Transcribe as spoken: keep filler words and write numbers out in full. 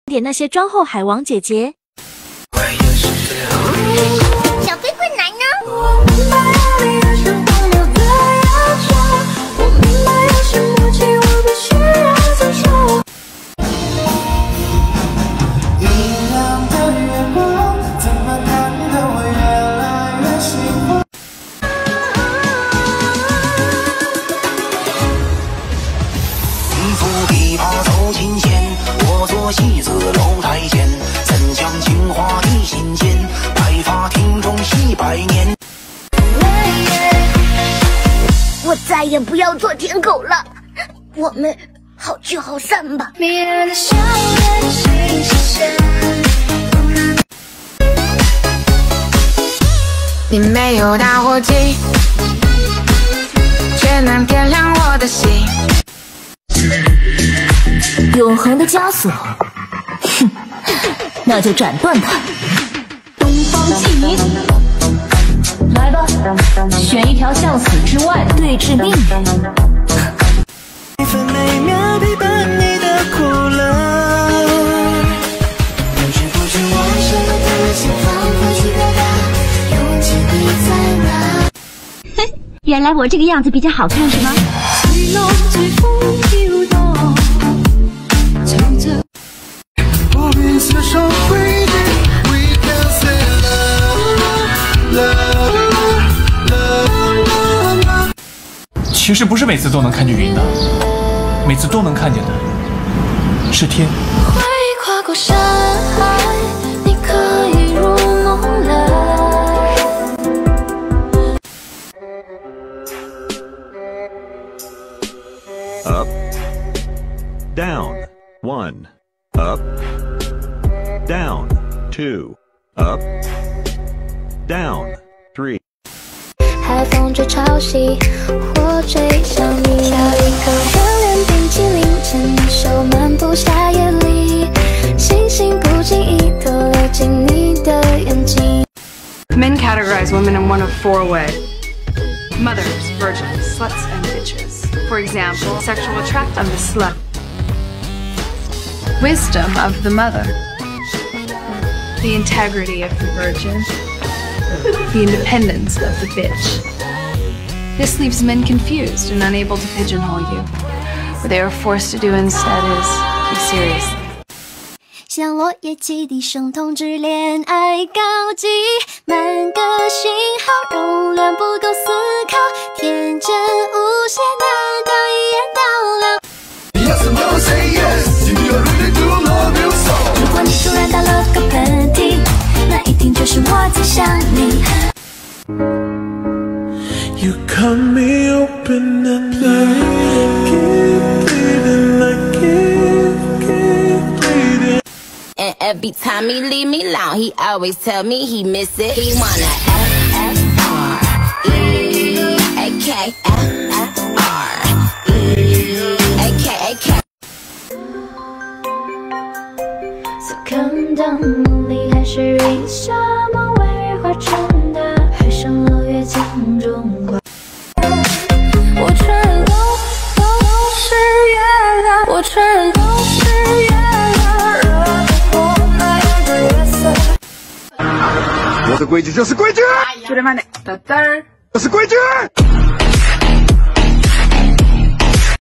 点那些妆后海王姐姐。 小飞棍来呢？ 戏子楼台前，怎将情话一心间？白发庭中戏百年。 我再也不要做舔狗了，我们好聚好散吧。 你没有打火机，却能点亮我的心。 永恒的枷锁，哼，那就斩断它。东方既明，来吧，选一条向死之外对峙命运。 一分每秒陪伴你的苦乐，不知不觉我什么的心放过去表达，勇气你在哪？ 嘿，原来我这个样子比较好看是吗？ 其实不是每次都能看见云的，每次都能看见的是天。 会跨过山海，你可以入梦来。 Up, down, one, up, down, two, up, down, three。 海风吹潮汐，我追向你，咬一口热恋冰淇淋，牵你手漫步夏夜里，星星不经意地流进你的眼睛。 Men categorize women in one of four ways: mothers, virgins, sluts, and bitches. For example, sexual attraction of the slut, wisdom of the mother, the integrity of the virgin, the independence of the bitch. This leaves men confused and unable to pigeonhole you. What they are forced to do instead is take seriously. 像落叶起笛声痛之恋爱高级，满个讯号容量不够思考，天真无邪难道一眼到了？ Yes, no, say yes. You really do love you so. 如果你突然打了个喷嚏，那一定就是我在想你。 You cut me open and I keep bleeding, I keep, keep bleeding. And every time he leave me alone, he always tell me he miss it. He wanna F F R E A K F F R E A K A K。 So come down， 梦里还是云霞，梦外日化成的海上楼月镜中挂。我全都都是月亮，我全都是月亮，惹我那样的月色。 我的规矩就是规矩， 就得慢点，嘚嘚儿。 这是规矩。